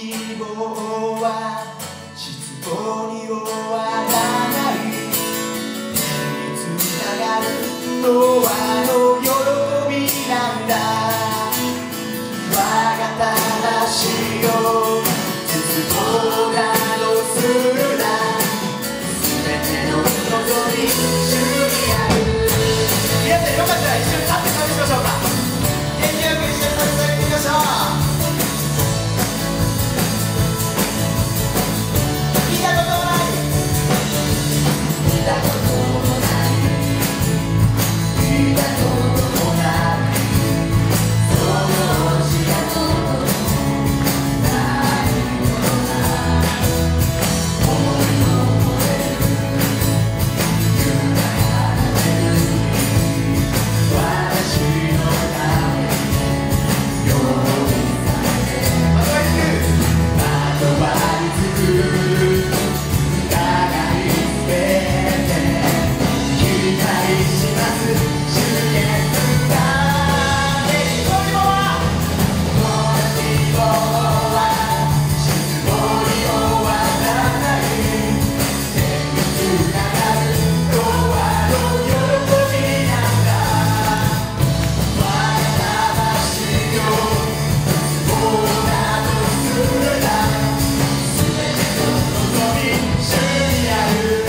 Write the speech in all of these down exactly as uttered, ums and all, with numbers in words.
希望は失望に終わらない。つながるのはあの喜びなんだ。我が魂を絶望などするな。全ての望み主にある。皆さんよかったら一緒に立って旅しましょうか。元気よく一緒に旅されてみましょう。見たこともない見たこともない見たこともない想像したこともないような思いを超える豊かな恵み、私のために用意されてまとわりつく疑いすべて期待します主イエスが。この希望はこの希望は失望に終わらない。天につながる永遠の喜びなんだ。我が魂を絶望などするな。全ての望み主にある。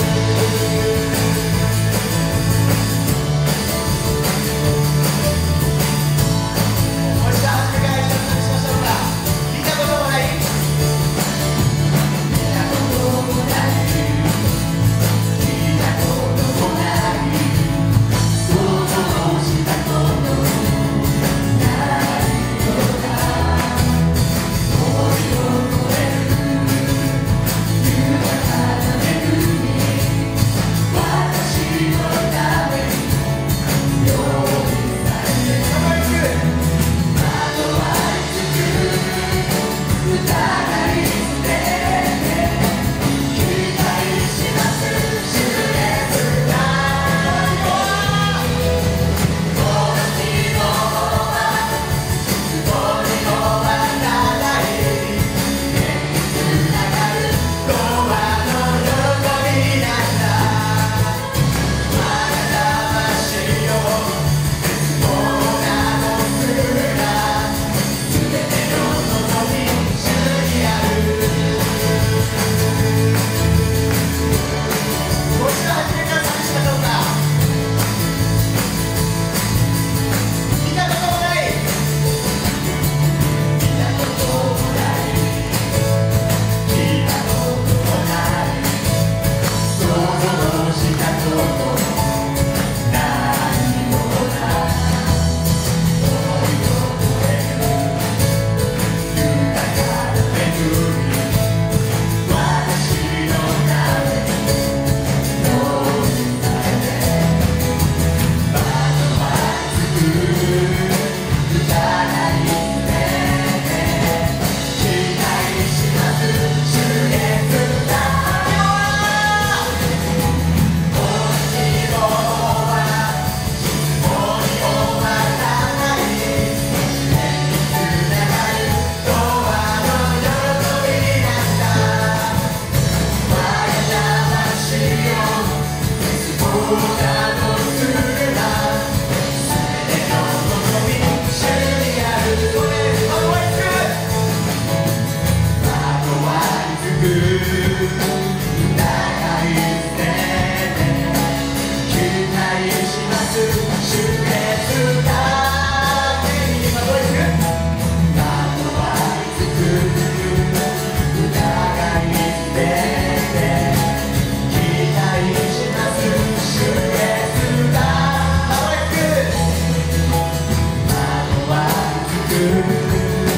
もう一度初めから一緒に旅しましょうか。見たこともない見たこともない聞いたこともない想像したこともないような思いを超える豊かな恵み、私のために用意されてまとわりつく疑いすべて期待します主イエスが。この希望は失望に終わらない。天につながる永遠の喜びなんだ。我が魂を絶望などするな。全ての望み主にある。もう一度初めから旅しましょうか。見たこともない見たこともない聞いたこともない想像したこともないような思いを超える豊かな恵み、私のために用意されてまとわりつく疑いすべて期待します主イエスが。この希望は失望に終わらない。天につながる永遠の喜びなんだ。我が魂を絶望などするな。全ての望み主にある。それまとわりつくまとわりつく疑いすべて期待します主イエスが。天にまとわりつくまとわりつく疑いすべて期待します主イエスが。まとわりつくまとわりつく疑いすべて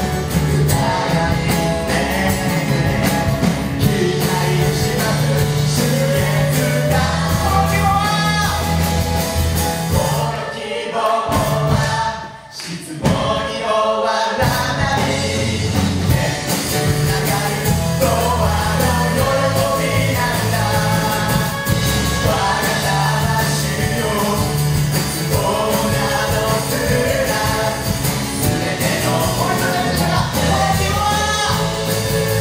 期待します主イエスが。この希望はこの希望は失望に終わらない。天につながる永遠の喜びなんだ。我が魂を絶望などするな。全ての思いとなる人がこの希望は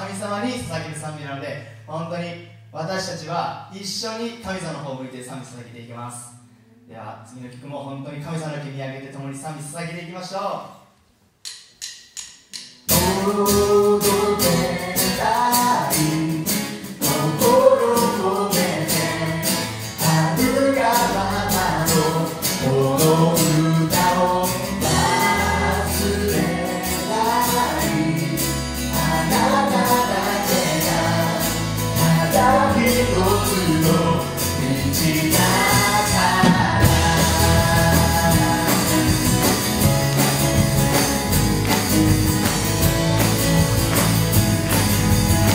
神様に捧げる賛美なので、本当に私たちは一緒に神様の方を向いて賛美捧げていきます。では次の曲も本当に神様の手に上げて共に賛美捧げていきましょう。 届けたい心込めて遥か彼方のこの歌を忘れないあなただけがただ一つの道だから「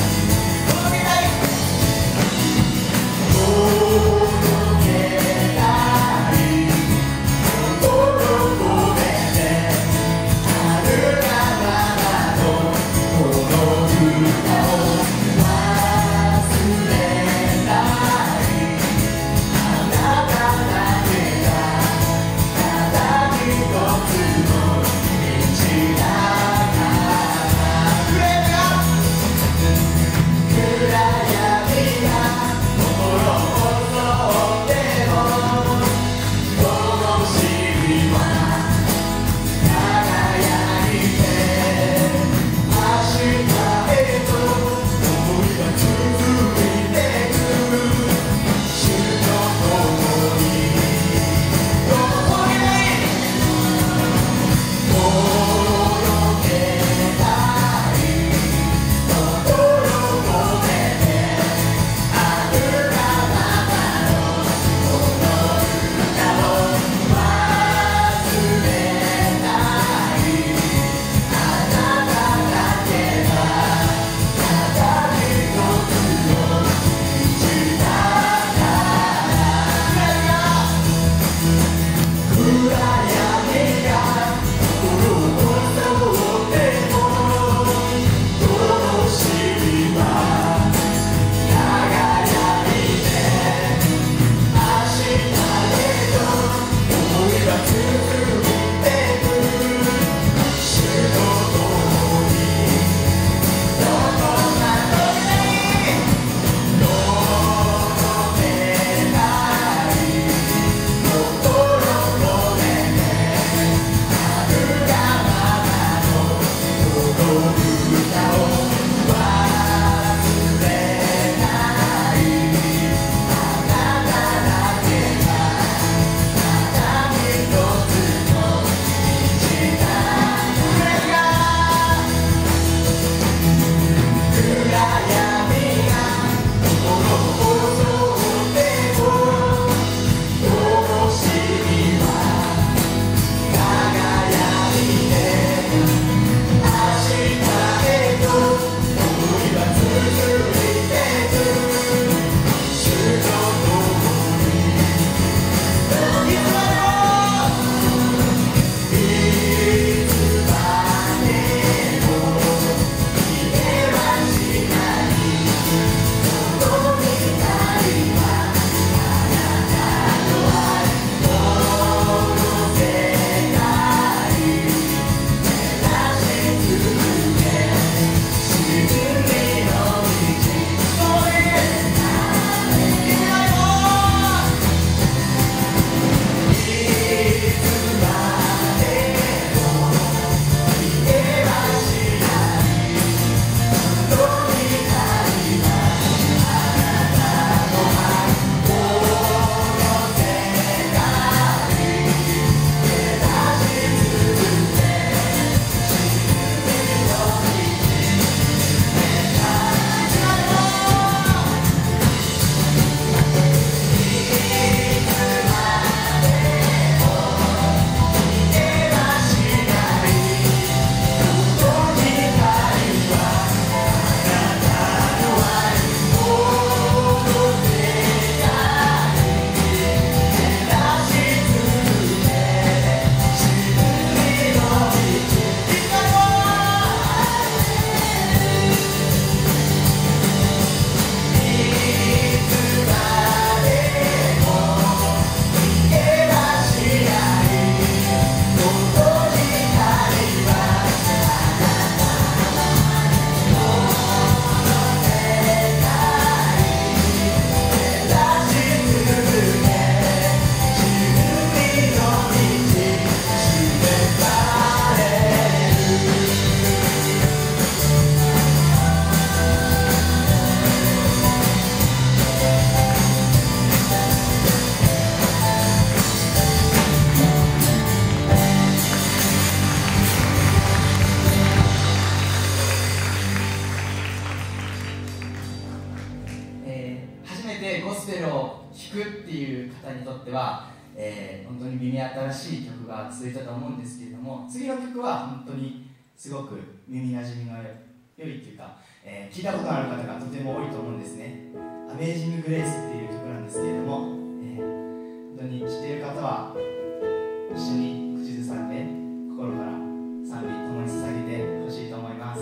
にとっては、えー、本当に耳新しい曲が続いたと思うんですけれども、次の曲は本当にすごく耳なじみの良いっていうか、えー、聞いたことのある方がとても多いと思うんですね。アメージング・グレイスっていう曲なんですけれども、えー、本当に知っている方は一緒に口ずさんで心から賛美共に捧げてほしいと思います。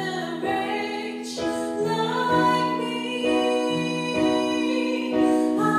I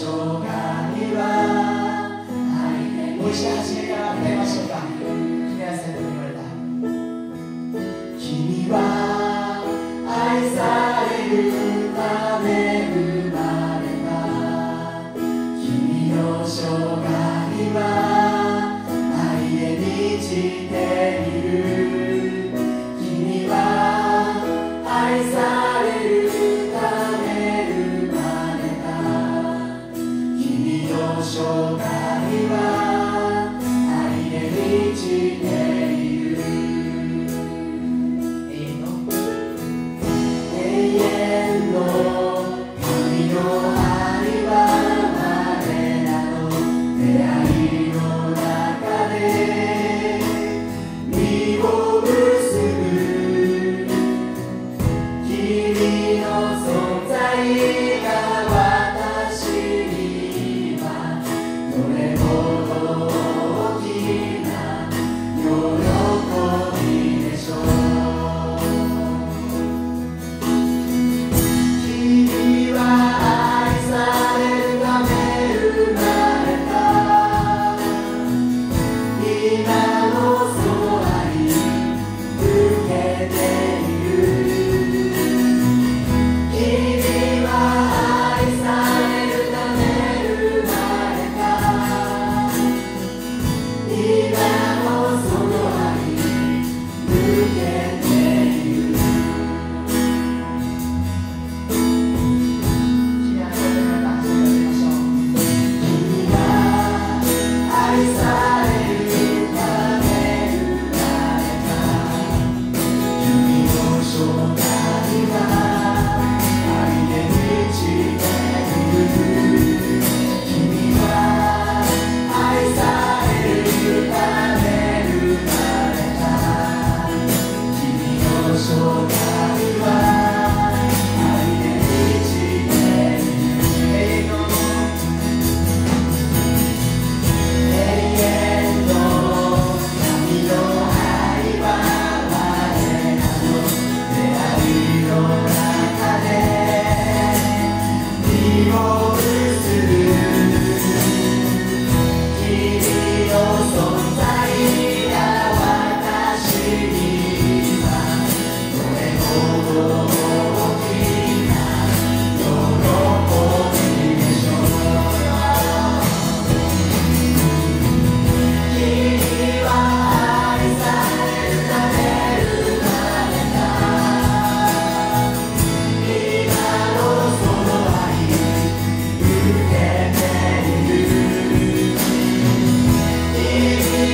生涯は愛でもう一度初めから歌いましょうか。木梨さんに言われた君は愛されるため生まれた君の生涯は愛で満ちている君は愛されるため生まれた君の生涯は愛で満ちている永遠の永遠の神の愛は我らの出会いの中で実を結ぶ君の存在が私にはどれほど大きな喜びでしょう。君は愛されるため生まれた今もその愛受けている君は愛されるため生まれた今もその愛受けている君は愛されるため生まれた君の生涯は愛で満ちている君は愛されるため生まれた君の生涯は愛で満ちている永遠の永遠の神の愛は我らの出会いの中で実を結ぶ君の存在が私にはどれほど大きな喜びでしょう。君は愛されるため生まれた今のその愛受けている君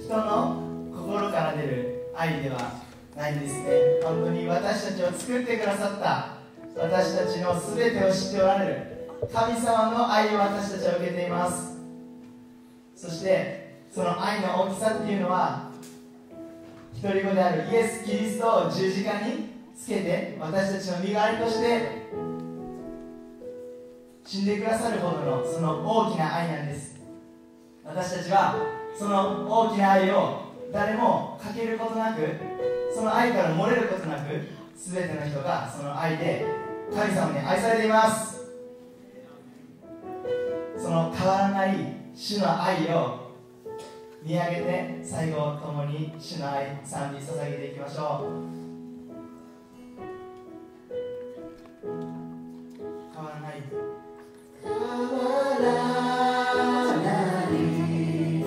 人の心から出る愛ではないんですね。本当に私たちを作ってくださった私たちの全てを知っておられる神様の愛を私たちは受けています。そしてその愛の大きさっていうのは、一人子であるイエス・キリストを十字架につけて私たちの身代わりとして死んでくださるほどのその大きな愛なんです。私たちはその大きな愛を誰もかけることなく、その愛から漏れることなく、全ての人がその愛で神様に愛されています。その変わらない主の愛を見上げて、最後共に主の愛賛美捧げていきましょう。変わらない変わらない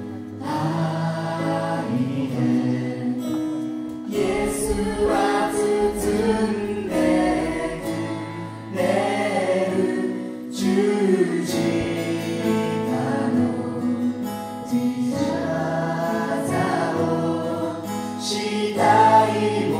愛でイエスは包んでくれる十字架の十字架をしたい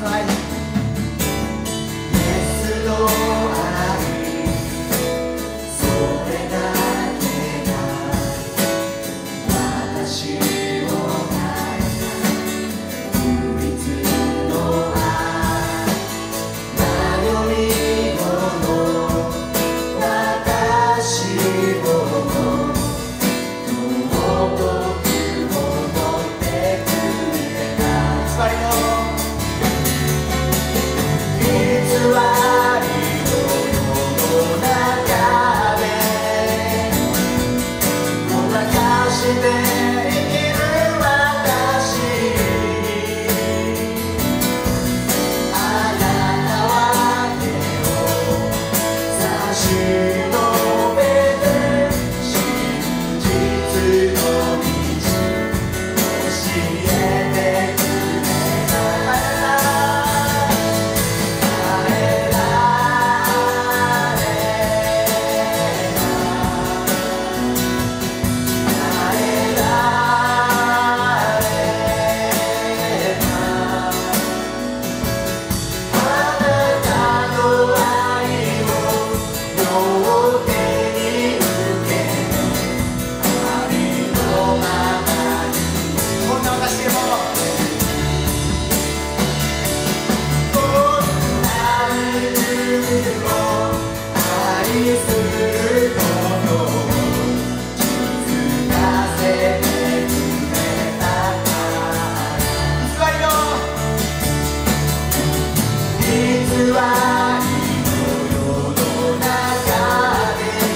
の愛、イエスの愛、それだけが私を変えた唯一の愛、迷い子の私を尊く思ってくれた。偽りの偽りの世の中でごまかして生きる私にあなたは手を差し伸べて真実の道教えてくれた。変えられない変えられないあなたの愛を両手に受けてありのままにこんな私でもこんな自分を愛することを気づかせてくれたから偽りの偽りの世の中で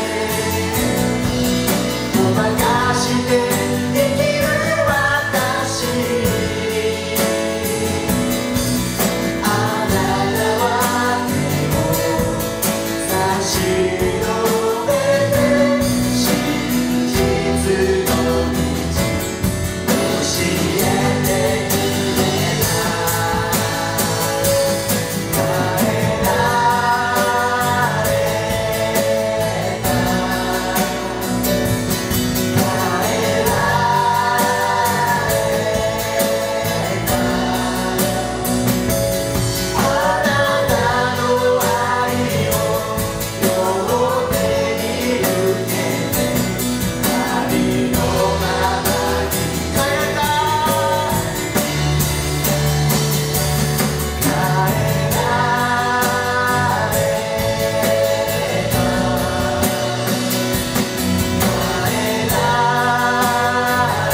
ごまかして生きる私あなたは手を差し伸べて真実の道教えてくれた。変えられない変えられないあなたの愛を両手に受けてありのままに変えた変えられない変えられ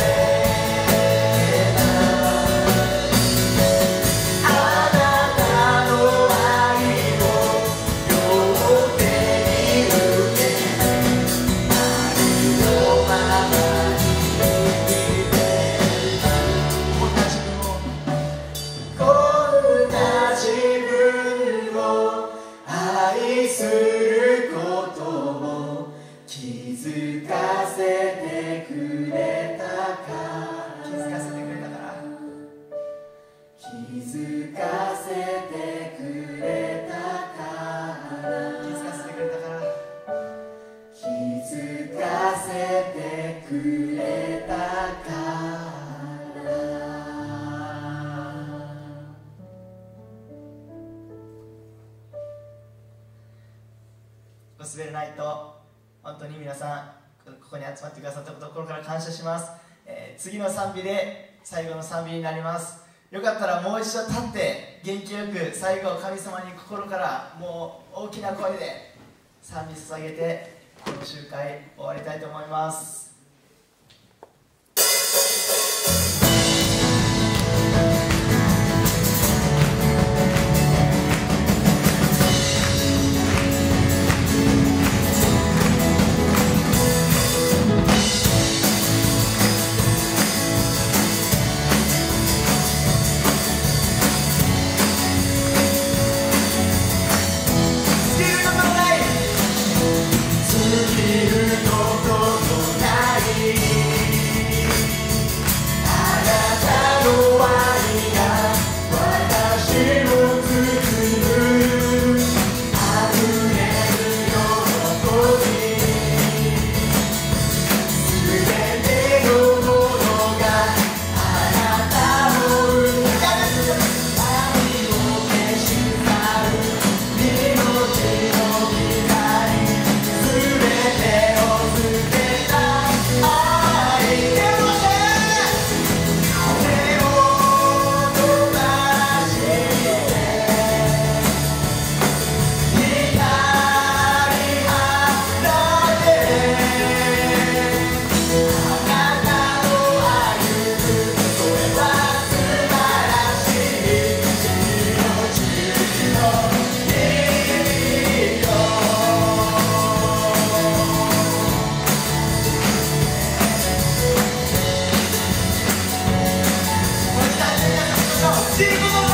ないあなたの愛を両手に受けてありのままに生きてこんな自分をこんな自分を愛することを気づかせてくれたから気づかせてくれたから気づかせてくれたから気づかせてくれたから気づかせてくれたからゴスペルナイト、本当に皆さんここに集まってくださったこと心から感謝します、えー次の賛美で最後の賛美になります。よかったらもう一度立って元気よく最後神様に心からもう大きな声で賛美捧げてこの集会終わりたいと思います。尽きることのないしいこと